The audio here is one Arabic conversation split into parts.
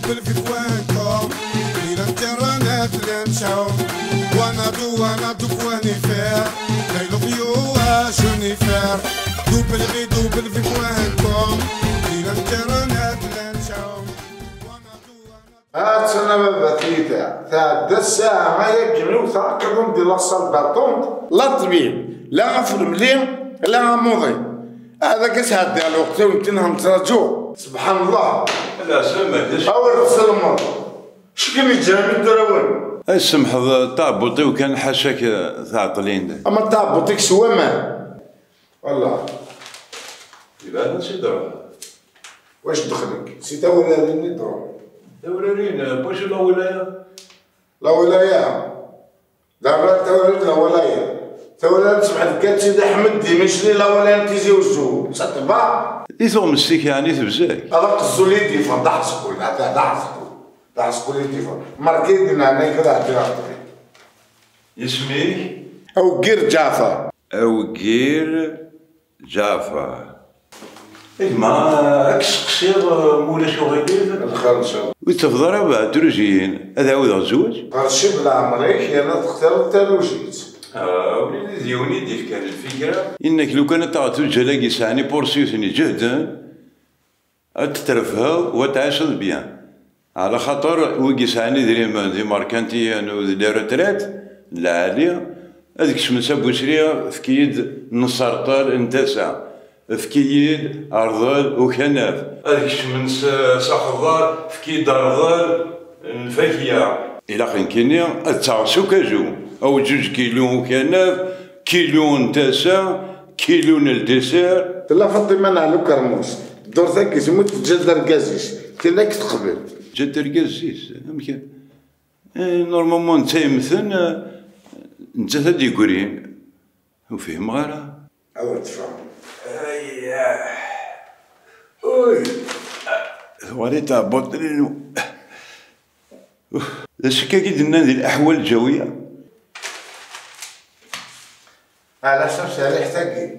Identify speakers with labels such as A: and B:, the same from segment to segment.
A: دوبل في كوانكم إلى الانترنت لنشاو وانا دو كوانيفير ليلو فيوا جونيفير دوبل في كوانكم إلى الانترنت لنشاو
B: هات سنة بثيثة ثاد الساعة ما يجمعوا ثاقبهم دي لاصال باطونت لا طبيب لا غفر مليح لا موضي هذا كاس هادي على الوقت ويمكنهم تراجعوا سبحان الله
C: لا سمح
B: أول تسلموا شكون يجري الدراوين
C: السمح تاع بوطي وكان حاشاك تعطلين
B: أما تاع بوطيك سوا ما والله
C: يبقى شي درا
B: واش دخلك سي ولادي ندرو
C: دورين باش لا ولايه
B: لا ولايه دابا تولد لا ولايه تولد سمحت قالت سيدي احمد ديمشلي لا ولايه تيجي وزو صدبا
C: يثوم مسيك يعني تبزاك
B: هذا قصو لي ديفا ضحسكو ضحسكو لي ديفا ماركيدنا انا كذا احترافي
C: اسميك
B: او غير جعفر
C: ما اكس قصير مولا شو غيدير
B: الخرشة
C: وتفضل بعد تروجين هذا هو الزواج
B: هادشي بلا عمريك انا تختار التلوجيت
C: وليدي ديوني ديك كان الفكره انك لو كانت تعطي جلاكي سعني بورسيوسني جهدا تترفها وتعيش بيان على خاطر ويجي سعني دريم دي ماركانتيان ودي روتريت العاليه هذيك شمسه بوشريه في كيد نصرطال انتسع في كيد ارضال وكناف هذيك شمس ساخضار في كيد ارضال الفاكهه الى خين كيني تعصو كاجو او 2 كيلو كناف كيلو نتاسع كيلو الديسير
B: لا فاطمه نعلو كرموس دور ذاك يسموت جدر كازيس كيناك تقبل
C: جدر كازيس يمكن نورمالمون انت يمثل انت هادي كورين وفهم غيره
B: او تفهم
C: اييه اوي ثواني تاع بوطرين الشكا كي درنا هذه الاحوال الجويه
B: على شمس على حتاكي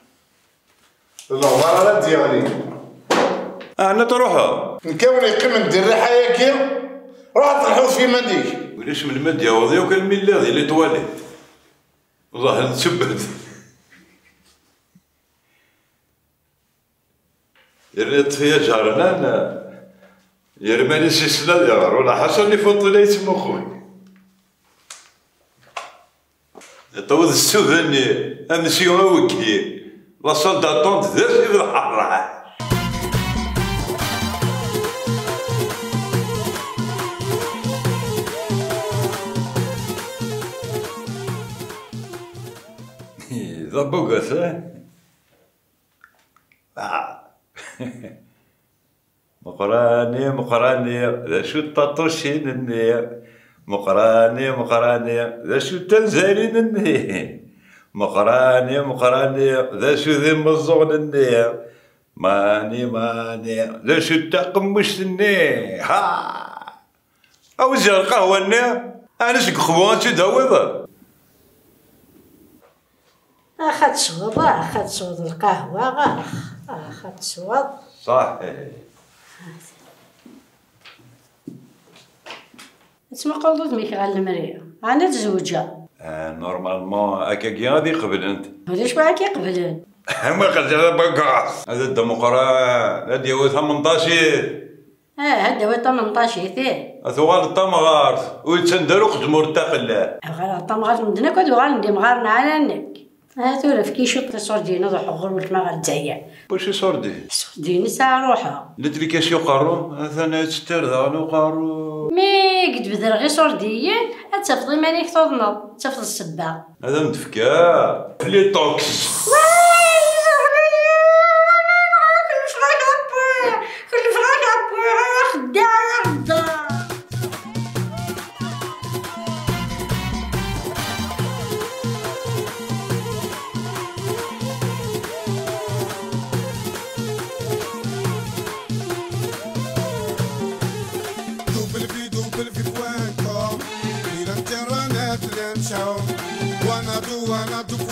B: الغرارة ديالي
C: انا تروحها
B: نكون يقيم ندير ريحة ياكي روح تلحوظ في مديك
C: وليش من المديا وضيع وكان ميلادي لي تواليت والله نتسبت ريت فيا جارنا يرماني سيسلا يا ولا حسن لي فوت لي تما خويا طود السوفني امسيو اوكي لا صال داتونت داز في الحرة ضبوقت مقراني ذا شو التطوشين النية مقراني ذا شو التنزالين النية مقراني ذا شو ذي مزون النية ماني ذا شو التقمش النية ها أوزي القهوة النية أنا شك خوان شو داوضة
D: أخذ صوض القهوة أخذ صوض
C: صحيح
D: تسمى قوضت ميك على المرية أنا تزوجها
C: نورمالمون هكا كي غادي يقبلنت
D: علاش معاك يقبلن
C: ما قلت هذا بقاص هذا الديمقراط هذا هو 18
D: هذا هو 18 ثاني
C: ثوال الطمغار ويتسندرو قدمو ارتقل
D: غير الطمغار مدنا كدو غندي مغارنا على النك هاتولا في كيشوط السردين روحو غرولت ما غتزايا
C: واش يصردي
D: السردين ساعة روحها
C: لدري كاش يقارو هذا تسترد وقارو
D: مي قد بدر غير سرديين تفضي مالك تضنض تفض السبا
C: هذا متفكا لي توكس
A: دوبل في كوانكم إلى الانترنت لنشاو وانا دو